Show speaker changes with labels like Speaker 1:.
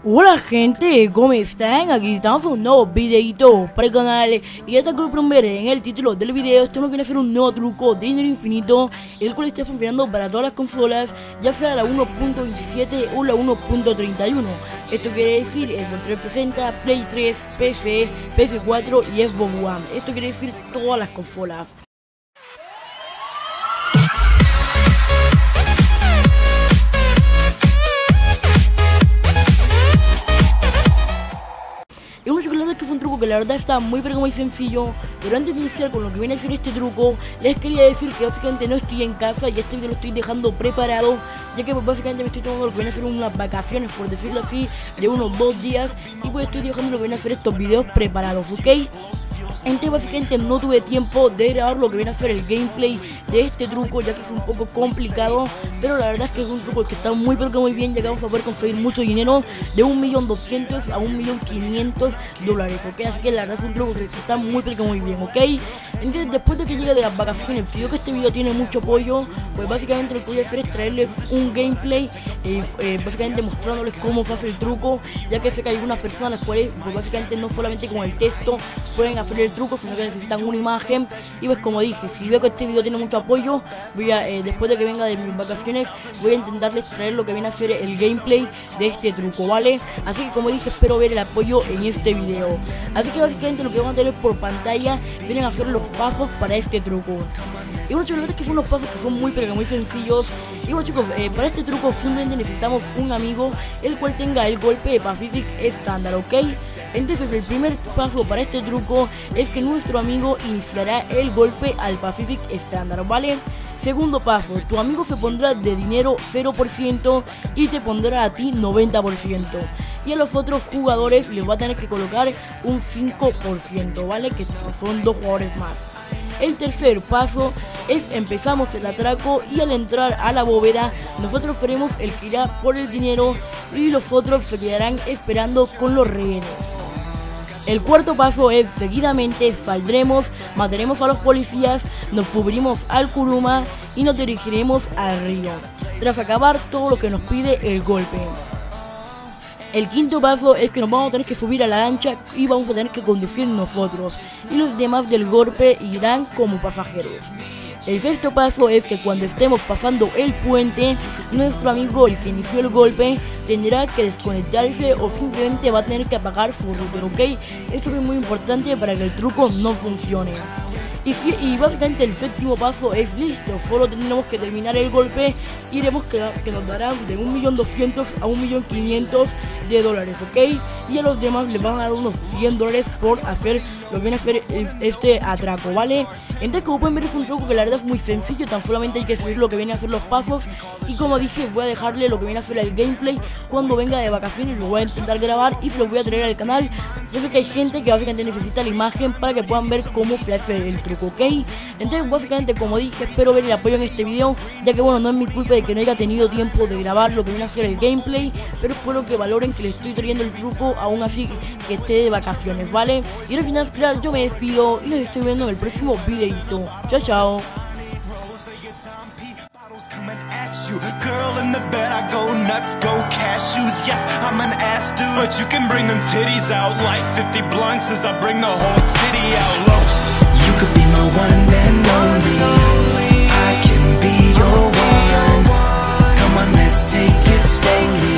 Speaker 1: Hola gente, ¿cómo están? Aquí estamos con un nuevo videito para el canal. Y ya está como ver en el título del video, estamos viendo hacer un nuevo truco de dinero infinito, el cual está funcionando para todas las consolas, ya sea la 1.27 o la 1.31. Esto quiere decir el Xbox 360, Play 3, PC, PS4 y Xbox One. Esto quiere decir todas las consolas. Y bueno, chicos, la verdad es que fue un truco que la verdad está muy pero muy sencillo. Pero antes de iniciar con lo que viene a ser este truco, les quería decir que básicamente no estoy en casa y este video lo estoy dejando preparado, ya que pues, básicamente me estoy tomando lo que viene a ser unas vacaciones, por decirlo así, de unos 2 días. Y pues estoy dejando lo que viene a ser estos videos preparados, ¿ok? Entonces básicamente no tuve tiempo de grabar lo que viene a ser el gameplay de este truco, ya que fue un poco complicado, pero la verdad es que es un truco que está muy pero que muy bien, ya que vamos a poder conseguir mucho dinero de 1.200.000 a 1.500.000 dólares, ok. Así que la verdad es un truco que está muy pero que muy bien, ok. Entonces después de que llegue de las vacaciones, si veo que este video tiene mucho apoyo, pues básicamente lo que voy a hacer es traerles un gameplay, básicamente mostrándoles cómo se hace el truco, ya que sé que hay algunas personas pues básicamente no solamente con el texto pueden hacer el truco, sino que necesitan una imagen. Y pues como dije, si veo que este video tiene mucho apoyo, voy a, después de que venga de mis vacaciones, voy a intentarles traer lo que viene a ser el gameplay de este truco, ¿vale? Así que como dije, espero ver el apoyo en este video. Así que básicamente lo que vamos a tener por pantalla vienen a ser los pasos para este truco. Y bueno, chicos, la verdad es que son unos pasos que son muy pero que muy sencillos. Y bueno, chicos, para este truco simplemente necesitamos un amigo el cual tenga el golpe de Pacific estándar, ¿ok? Entonces el primer paso para este truco es que nuestro amigo iniciará el golpe al Pacific estándar, ¿vale? Segundo paso, tu amigo se pondrá de dinero 0% y te pondrá a ti 90%. Y a los otros jugadores les va a tener que colocar un 5%, ¿vale? Que son 2 jugadores más. El tercer paso es empezamos el atraco y al entrar a la bóveda nosotros seremos el que irá por el dinero y los otros se quedarán esperando con los rehenes. El cuarto paso es seguidamente saldremos, mataremos a los policías, nos subiremos al Kuruma y nos dirigiremos al río, tras acabar todo lo que nos pide el golpe. El quinto paso es que nos vamos a tener que subir a la lancha y vamos a tener que conducir nosotros, y los demás del golpe irán como pasajeros. El sexto paso es que cuando estemos pasando el puente, nuestro amigo, el que inició el golpe, tendrá que desconectarse o simplemente va a tener que apagar su router, ¿ok? Esto es muy importante para que el truco no funcione. Y básicamente el séptimo paso es listo, solo tendremos que terminar el golpe y veremos que nos darán de 1.200.000 a 1.500.000 de dólares, ¿ok? Y a los demás les van a dar unos 100 dólares por hacer lo que viene a hacer este atraco, ¿vale? Entonces como pueden ver es un truco que la verdad es muy sencillo, tan solamente hay que seguir lo que viene a hacer los pasos. Y como dije, voy a dejarle lo que viene a hacer el gameplay cuando venga de vacaciones, lo voy a intentar grabar y se lo voy a traer al canal. Yo sé que hay gente que básicamente necesita la imagen para que puedan ver cómo se hace el truco, ¿ok? Entonces básicamente como dije, espero ver el apoyo en este video, ya que bueno, no es mi culpa de que no haya tenido tiempo de grabar lo que viene a hacer el gameplay, pero espero que valoren que les estoy trayendo el truco aún así que esté de vacaciones, ¿vale? Y al final yo me despido y los estoy viendo en el próximo videito. Chao, chao.
Speaker 2: Coming at you, girl in the bed, I go nuts, go cashews. Yes, I'm an ass dude, but you can bring them titties out like 50 blunts as I bring the whole city out. Low. You could be my one and only. I can be your one. Come on, let's take it slowly.